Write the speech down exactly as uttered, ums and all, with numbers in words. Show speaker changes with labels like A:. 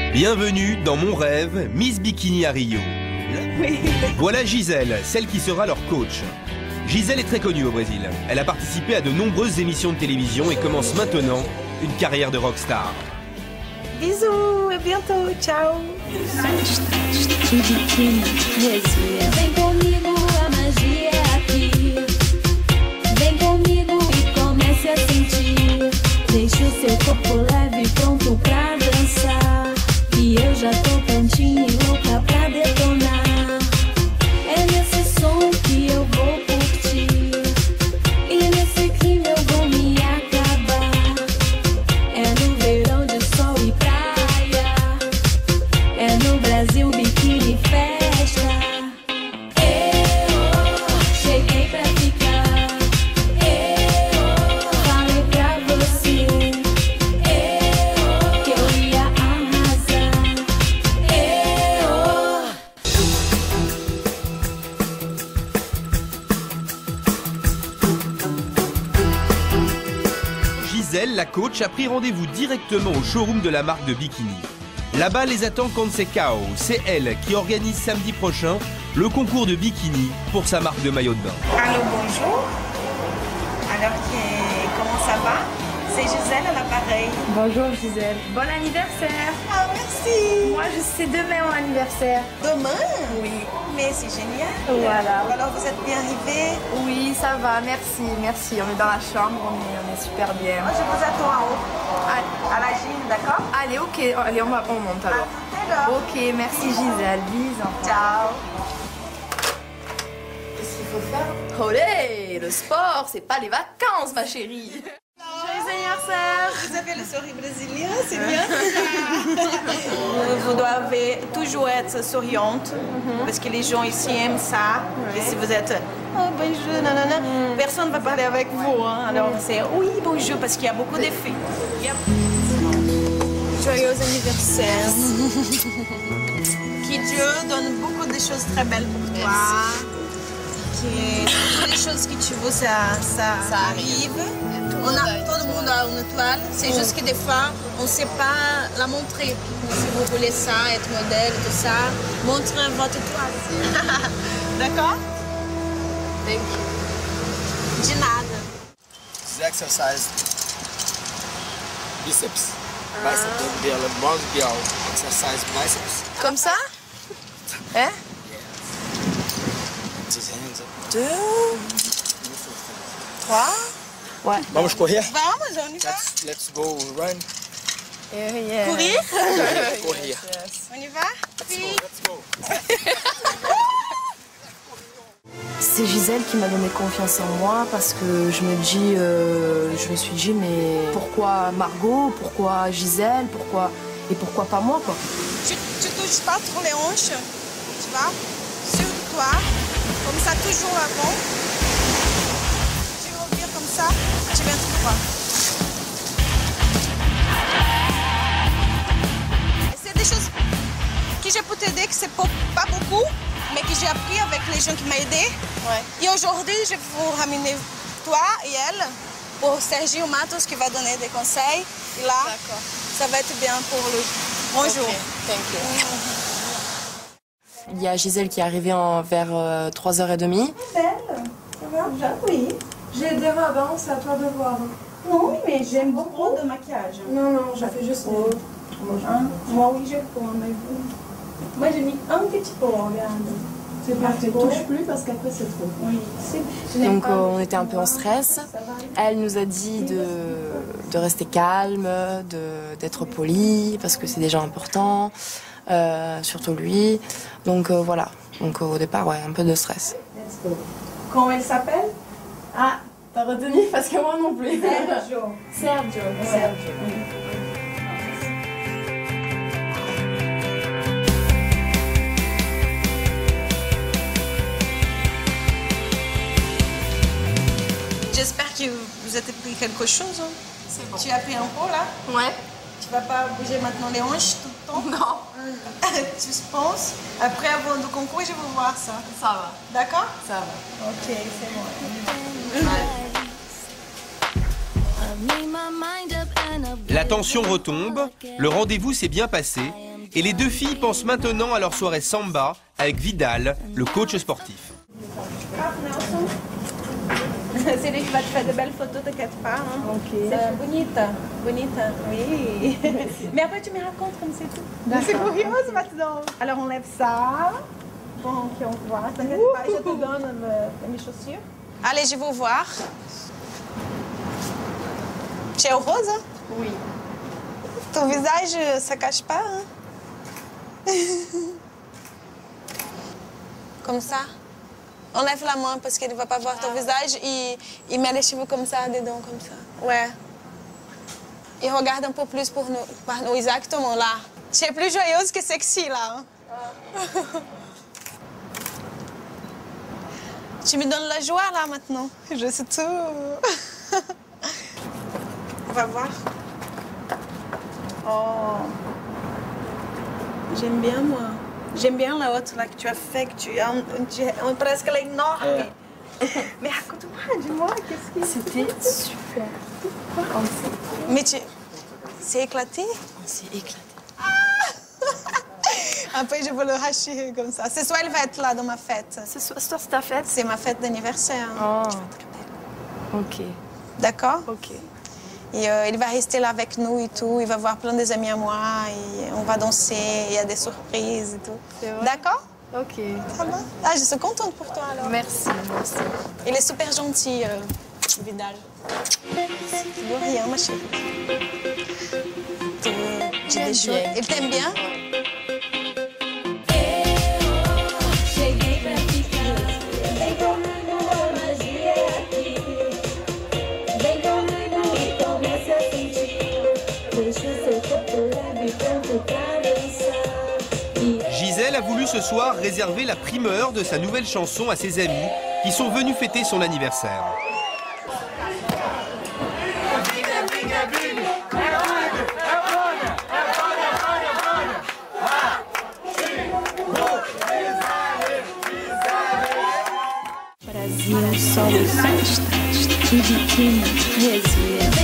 A: Bienvenue dans Mon Rêve, Miss Bikini à Rio.
B: Oui.
A: Voilà Gisèle, celle qui sera leur coach. Gisèle est très connue au Brésil. Elle a participé à de nombreuses émissions de télévision et commence maintenant une carrière de rockstar.
B: Bisous, à bientôt, ciao.
C: Vem comigo, a magia é aqui. Vem comigo e comece a sentir. Deixe o seu corpo leve, pronto pra dançar. E eu já tô prontinha e louca pra detonar. É nesse som que eu vou curtir. E nesse clima eu vou me acabar. É no verão de sol e praia. É no Brasil biquíni festa. Eu cheguei pra ficar. Eu falei pra você. Eu que eu ia arrasar. Eu
A: Gisèle, la coach, a pris rendez-vous directement au showroom de la marque de bikini. Là-bas les attend Concecao. C'est elle qui organise samedi prochain le concours de bikini pour sa marque de maillot de bain.
B: Allô, bonjour. Alors, que- comment ça va? C'est Gisèle à l'appareil.
D: Bonjour Gisèle. Bon anniversaire.
B: Ah, merci.
D: Moi je sais demain mon anniversaire.
B: Demain? Oui. Mais c'est génial.
D: Voilà.
B: Alors, vous êtes bien arrivés?
D: Oui, ça va, merci, merci. On est dans la chambre, on est, on est super bien.
B: Moi, je vous attends en haut,
D: Allez,
B: à la gym, d'accord?
D: allez, ok, allez, on, va, on monte
B: À
D: alors.
B: tout à l'heure.
D: Ok, merci Gisèle, bisous.
B: Ciao.
D: Qu'est-ce qu'il faut faire? Olé, le sport, c'est pas les vacances ma chérie. Joyeux anniversaire.
B: Vous avez le sourire brésilien, c'est bien. Vous devez toujours être souriante, parce que les gens ici aiment ça. Et si vous êtes oh bonjour, nanana, personne ne va parler avec vous. Hein. Alors c'est oui, bonjour, parce qu'il y a beaucoup d'effets. Il y a- Joyeux anniversaire. Que Dieu donne beaucoup de choses très belles pour toi. Que toutes les choses que tu veux, ça, ça, ça arrive. On a, tout le monde a une étoile, c'est juste que des fois, on ne sait pas la montrer. Si vous voulez ça, être modèle, tout ça, montrez votre étoile. D'accord?
D: Thank you.
B: De nada.
E: This exercise biceps. Biceps don't be a long girl. Exercise biceps.
D: Comme ça? Hein?
E: His hands up.
D: Deux, trois. Ouais.
E: Vamos correr?
B: Vamos, on y va?
E: Let's, let's go run.
D: Yeah.
B: Courir?
E: Correr.
B: On y va? Oui.
E: Let's go.
F: C'est Gisèle qui m'a donné confiance en moi parce que je me dis, euh, je me suis dit mais pourquoi Margot, pourquoi Gisèle, pourquoi et pourquoi pas moi quoi.
B: Tu ne touches pas trop les hanches, tu vois? Sur toi, comme ça, toujours avant. Tu revires comme ça, tu viens tout droit. C'est des choses que je peux t'aider, que c'est pas pas beaucoup, mais que j'ai appris avec les gens qui m'ont aidé.
D: Ouais.
B: Et aujourd'hui, je vais vous ramener toi et elle pour Sergio Matos qui va donner des conseils. Et là,
D: D'accord.
B: ça va être bien pour le bonjour.
D: Ok, thank you.
F: Il y a Gisèle qui est arrivée en, vers euh, trois heures trente.
G: Oui.
D: J'ai des robes, hein, c'est à toi de voir.
G: Non, mais j'aime beaucoup de maquillage.
D: Non, non, je fais juste
G: Oh. Hein? Moi, oui, je prends, mais vous... Moi, j'ai mis un petit peu, regarde.
D: C'est pas, tu touches plus parce qu'après c'est trop.
G: Oui, c'est... je n'aime
F: Donc
G: pas.
F: euh, on était un peu en stress. Elle nous a dit de, de rester calme, de- d'être poli parce que c'est déjà important, euh, surtout lui. Donc euh, voilà. Donc euh, au départ ouais, un peu de stress.
D: Let's go.
G: Comment elle s'appelle?
D: Ah, t'as retenu parce que moi non plus.
G: Sergio.
D: Sergio.
G: Sergio.
B: J'espère que vous avez pris quelque chose. Hein. C'est bon. Tu as pris un pot là?
D: Ouais.
B: Tu vas pas bouger maintenant les hanches tout le temps?
D: Non.
B: Tu penses? Après, avant le concours, je vais voir ça.
D: Ça va.
B: D'accord?
D: Ça va.
B: Ok, c'est bon.
A: La tension retombe, le rendez-vous s'est bien passé Et les deux filles pensent maintenant à leur soirée samba avec Vidal, le coach sportif.
B: C'est lui qui va te faire de belles photos, t'inquiète pas. Hein. Ok. C'est bonita, bonita, oui. Mais après tu me racontes comme c'est tout. C'est curieuse maintenant. Alors on lève ça. Bon, ok, on voit. T'inquiète pas, je te donne euh, mes chaussures. Allez, je vais vous voir. Tu es heureuse? Hein?
F: Oui.
B: Ton visage, ça cache pas. Hein? Comme ça. Enlève la main parce qu'il ne va pas voir ton ah. visage et il met les cheveux comme ça, dedans, comme ça. Ouais. Et regarde un peu plus pour nous. Par nous. Exactement, là. Tu es plus joyeuse que sexy, là. Hein? Ah. Tu me donnes la joie, là, maintenant. Je sais tout. On va voir. Oh. J'aime bien, moi. J'aime bien la haute là que tu as fait, que tu on, on, on, presque elle est énorme. Ouais. Mais raconte-moi, dis-moi, qu'est-ce que
F: c'était super.
B: Pourquoi? Mais tu... c'est éclaté?
F: On s'est éclaté.
B: Ah. Après, je vais le hacher comme ça. Ce soir, il va être là dans ma fête.
F: Ce soir, c'est ta fête?
B: C'est ma fête d'anniversaire.
F: Oh.
B: Je vais être très belle.
F: Ok.
B: D'accord?
F: Ok.
B: Et euh, il va rester là avec nous et tout. Il va voir plein des amis à moi. Et on va danser. Il y a des surprises et tout. D'accord?
F: Ok.
B: Ça va? Ah, je suis contente pour toi alors.
F: Merci, merci.
B: Il est super gentil, euh, Vidal. De rien, ma chérie. J'ai des choses. Il t'aime bien?
A: Gisèle a voulu ce soir réserver la primeur de sa nouvelle chanson à ses amis qui sont venus fêter son anniversaire.
C: Brasil, sol, festa, de biquíni, resvia.